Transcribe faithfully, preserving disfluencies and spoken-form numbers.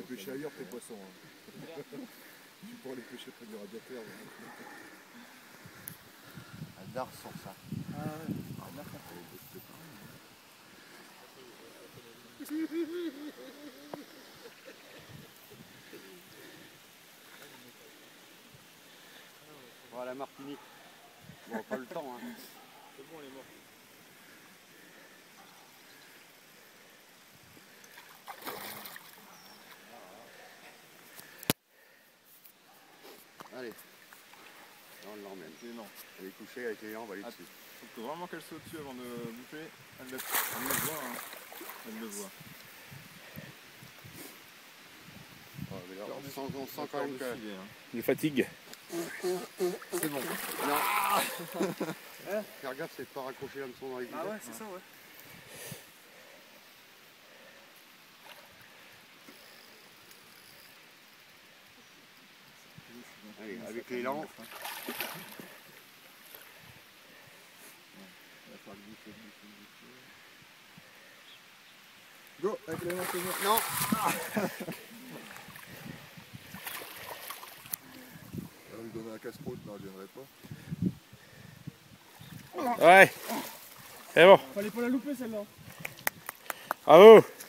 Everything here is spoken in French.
pêcher ailleurs tes poissons. Hein. Tu pourras les pêcher près du radiateur. Adore sur ça. Ah ouais, adore ça. Bon, la Martinique. Bon, pas le temps. Hein. C'est bon, elle est morte. Allez. Là, on l'emmène. Non. Elle est couchée avec les jambes, elle est dessus. Il faut vraiment qu'elle saute dessus avant de bouffer. Elle le, elle le voit. Hein. Elle le voit. Oh, mais là, on, sent, on sent quand même que... Filet, hein. Il fatigue. C'est bon. Non. Hein? Regarde, c'est pas raccroché l'hameçon dans les guillemets. Ah ouais, c'est ça, ouais. Allez, avec l'élan. Go, avec l'élan, c'est bon. Non. On va lui donner un casse-croûte, non, je viendrai pas. Ouais. C'est bon. Fallait pas la louper celle-là. Bravo.